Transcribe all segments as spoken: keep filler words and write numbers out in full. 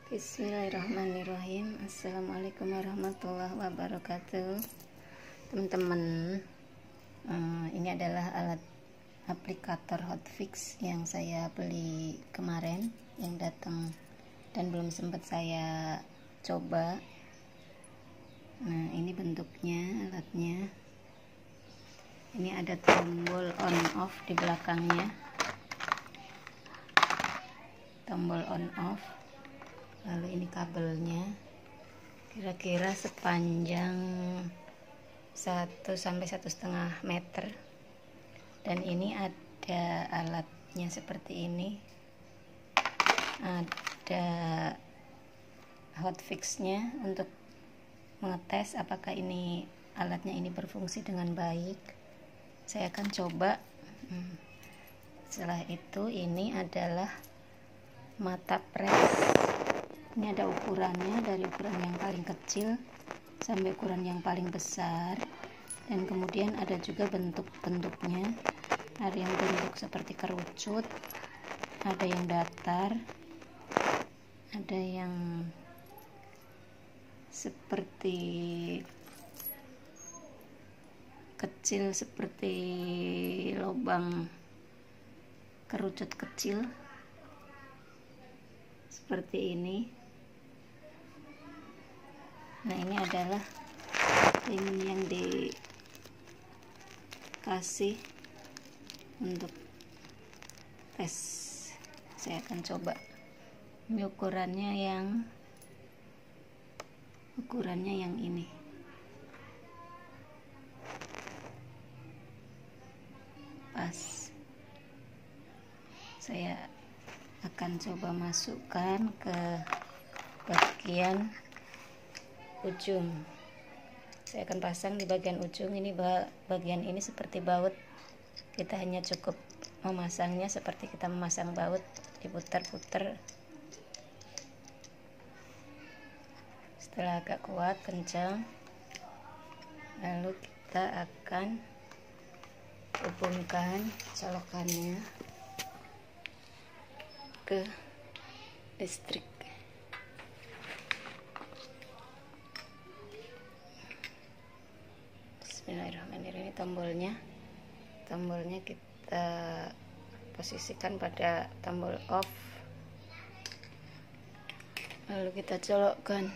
Bismillahirrahmanirrahim. Assalamualaikum warahmatullahi wabarakatuh. Teman-teman, uh, ini adalah alat aplikator hotfix yang saya beli kemarin, yang datang dan belum sempat saya coba. Nah, ini bentuknya alatnya. Ini ada tombol on off di belakangnya, tombol on off. Lalu ini kabelnya, kira-kira sepanjang satu sampai satu setengah meter. Dan ini ada alatnya seperti ini, ada hotfixnya untuk mengetes apakah ini alatnya ini berfungsi dengan baik. Saya akan coba. Setelah itu, ini adalah mata press. Ini ada ukurannya, dari ukuran yang paling kecil sampai ukuran yang paling besar. Dan kemudian ada juga bentuk-bentuknya. Ada yang bentuk seperti kerucut, ada yang datar, ada yang seperti kecil, seperti lubang kerucut kecil, seperti ini. Nah, ini adalah ini yang dikasih untuk tes. Saya akan coba. Ini ukurannya yang ukurannya yang ini. Pas. Saya akan coba masukkan ke bagian ujung. Saya akan pasang di bagian ujung. Ini bagian ini seperti baut. Kita hanya cukup memasangnya seperti kita memasang baut, diputar-putar. Setelah agak kuat, kencang, lalu kita akan hubungkan colokannya ke listrik. Bismillahirrahmanirrahim. Ini tombolnya. Tombolnya kita posisikan pada tombol off. Lalu kita colokkan.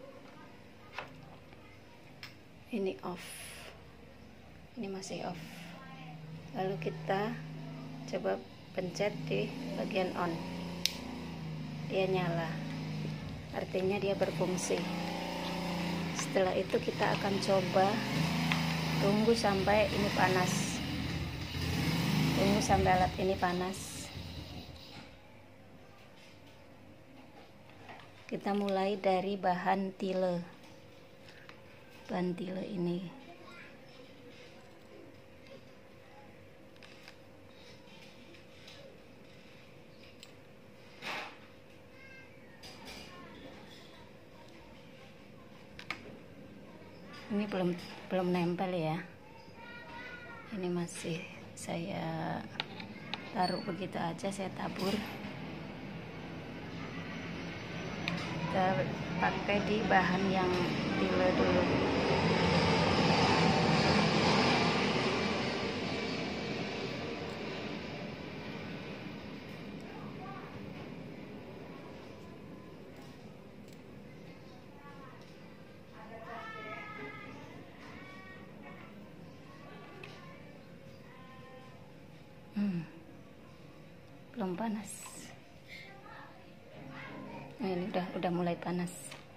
Ini off. Ini masih off. Lalu kita coba pencet di bagian on. Dia nyala, artinya dia berfungsi. Setelah itu kita akan coba tunggu sampai ini panas. Tunggu sampai alat ini panas. Kita mulai dari bahan tile. Bahan tile ini. Ini belum belum nempel ya. Ini masih saya taruh begitu aja, saya tabur. Kita pakai di bahan yang tile dulu. Hmm, belum panas. Nah, ini udah udah mulai panas.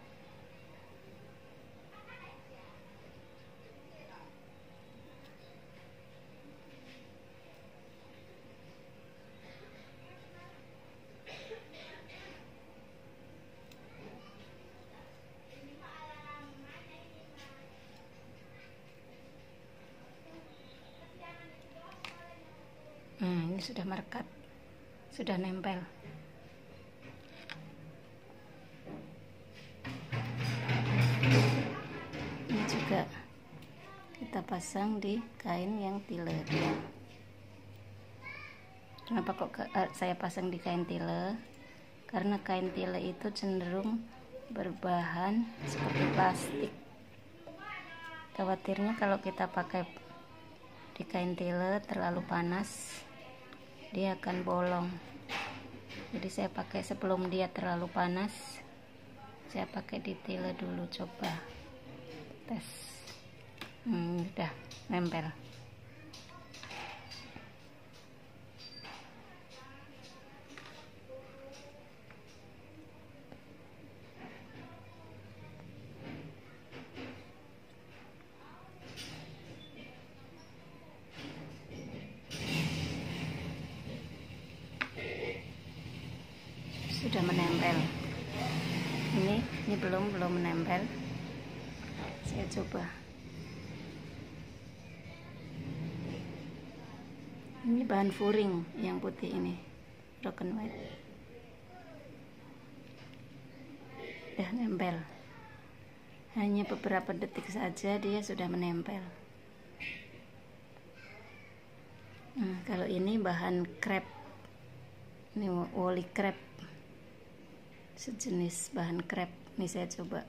Hmm, ini sudah merekat, sudah nempel. Ini juga kita pasang di kain yang tile. Kenapa kok ke, uh, saya pasang di kain tile? karena kain tile itu cenderung berbahan seperti plastik. Khawatirnya kalau kita pakai di kain tile terlalu panas, dia akan bolong. Jadi saya pakai sebelum dia terlalu panas, saya pakai di tile dulu, coba tes. Hmm, udah nempel. Sudah menempel. Ini ini belum belum menempel. Saya coba. Ini bahan furing yang putih ini, broken white. Sudah nempel. Hanya beberapa detik saja dia sudah menempel. Nah, kalau ini bahan crepe. Ini woolly crepe. Sejenis bahan crepe. Ini saya coba.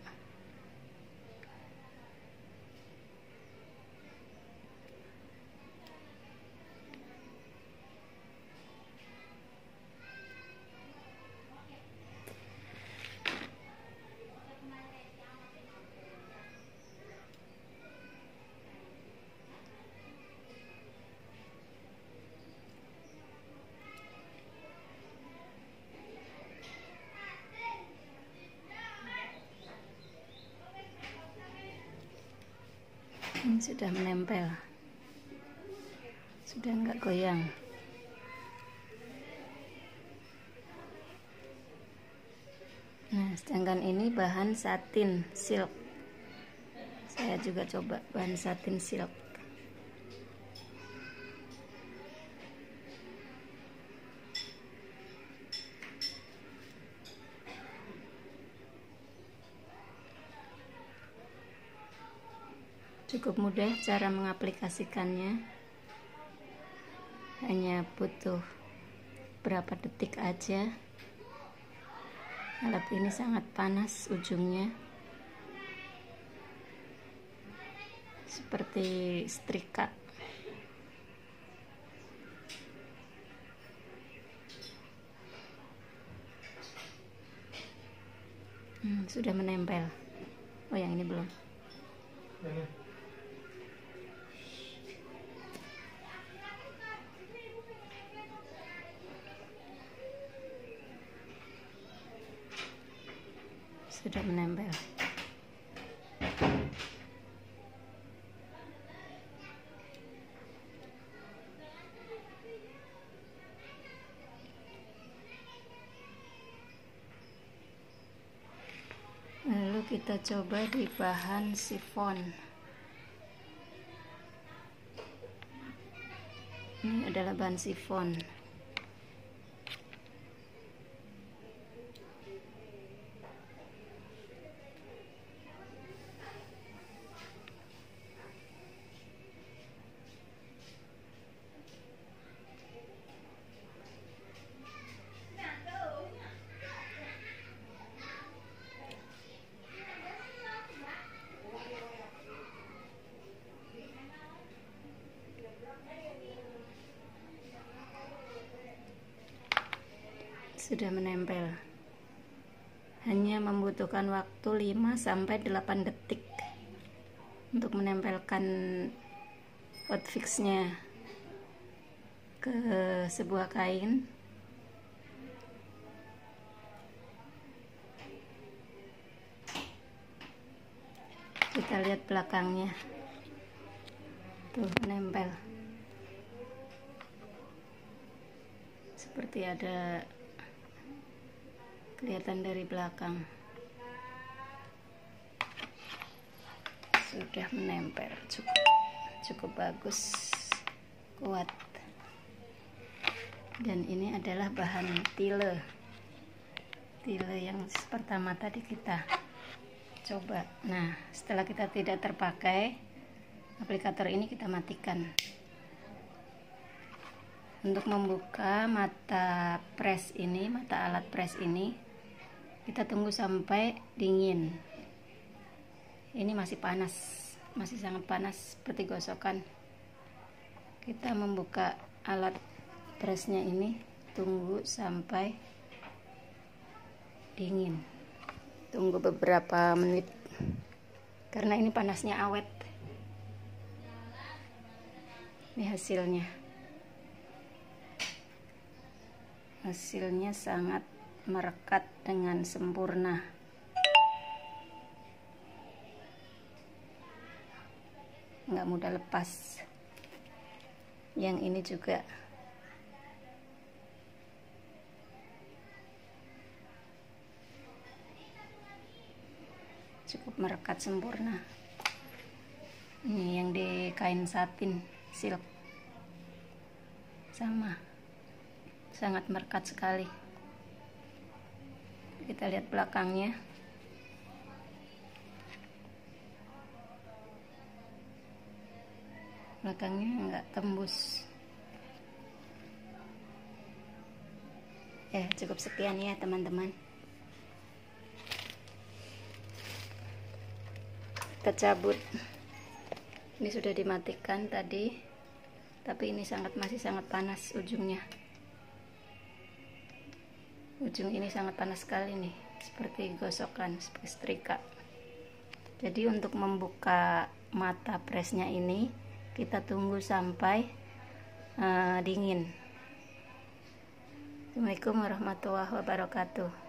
Ini sudah menempel, sudah enggak goyang. Nah, sedangkan ini bahan satin silk. Saya juga coba bahan satin silk. Cukup mudah cara mengaplikasikannya, hanya butuh berapa detik aja. Alat ini sangat panas ujungnya, seperti setrika. Hmm, sudah menempel. Oh, yang ini belum. Sudah menempel. Lalu kita coba di bahan chiffon. Ini adalah bahan chiffon. Sudah menempel. Hanya membutuhkan waktu lima sampai delapan detik untuk menempelkan hotfixnya ke sebuah kain. Kita lihat belakangnya. Tuh, menempel. Seperti ada kelihatan dari belakang. Sudah menempel, cukup cukup bagus, kuat. Dan ini adalah bahan tile tile yang pertama tadi kita coba. Nah, setelah kita tidak terpakai, aplikator ini kita matikan. Untuk membuka mata press ini, mata alat press ini, kita tunggu sampai dingin. Ini masih panas, masih sangat panas seperti gosokan. Kita membuka alat pressnya ini, tunggu sampai dingin. Tunggu beberapa menit karena ini panasnya awet. Ini hasilnya. Hasilnya sangat merekat dengan sempurna. Nggak mudah lepas. Yang ini juga. Cukup merekat sempurna. Ini yang di kain satin silk. Sama. Sangat merekat sekali. Kita lihat belakangnya. Belakangnya enggak tembus. Ya, cukup sekian ya teman-teman. Kita cabut. Ini sudah dimatikan tadi, tapi ini sangat masih sangat panas ujungnya. Ujung ini sangat panas sekali nih, seperti gosokan, seperti setrika. Jadi untuk membuka mata pressnya ini, kita tunggu sampai uh, dingin. Assalamualaikum warahmatullahi wabarakatuh.